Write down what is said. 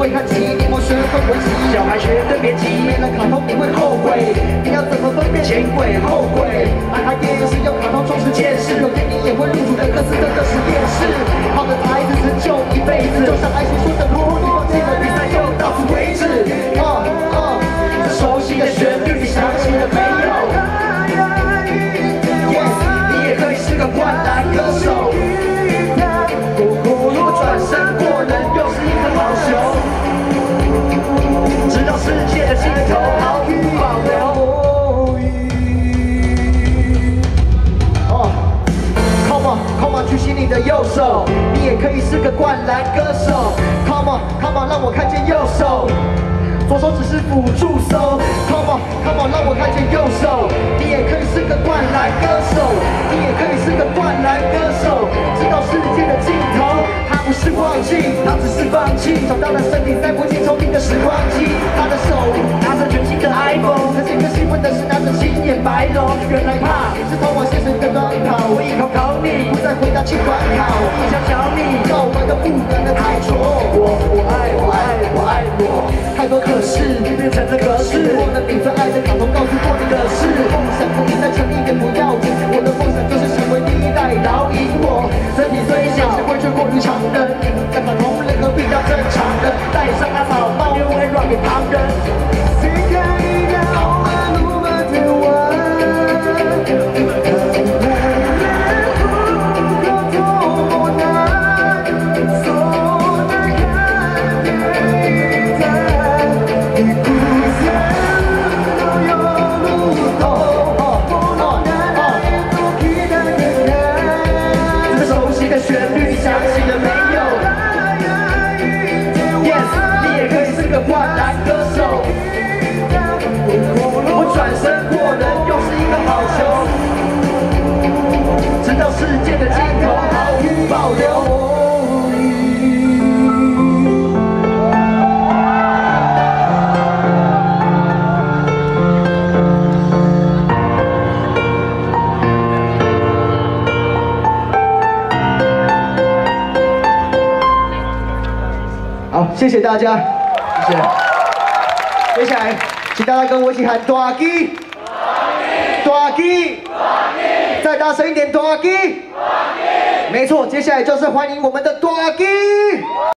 会看齐，你我学会围棋。小孩绝对别急，没了卡通你会后悔。你要怎么分辨前鬼后鬼？男孩也是用卡通充实见识，有电影也会入主的各式各个实验室。好的台词成就一辈子，就像爱情说的路，你忘记了比赛就到此为止。这熟悉的旋律，你想起了没有？ 你也可以是个灌篮歌手。 转身过人又是一颗好球，直到世界的尽头毫无保留。Come on, come on， 举起你的右手，你也可以是个灌篮歌手。Come on, come on， 让我看见右手，左手只是辅助手。Come on, come on， 让我看见右手，你也可以是个灌篮歌手，你也可以是个灌篮歌手，直到世界的尽头。 不是忘记，他只是放弃。找到了身体塞不进抽屉的时光机。他的手拿着全新的 iPhone， 可是更兴奋的是拿着青眼白龙。原来怕是通往现实的短跑，我一口考你，不再回答去管考。一箱小米，到我们都不敢的太弱。我爱我，太多可是变成了格式。我的名字爱的卡通告诉过你的事。梦想不必再强一点不要紧，我的梦想就是成为第一代导引我。身体虽小，会却过于常人。 跟卡通人何必要正常人？戴上那草帽，又会让给旁人。这熟悉的旋律，你想起了没？ 灌篮歌手，我转身过人又是一个好球，直到世界的尽头毫无保留。好，谢谢大家。 谢谢。接下来，请大家跟我一起喊大鸡，大鸡，再大声一点，大鸡，没错，接下来就是欢迎我们的大鸡。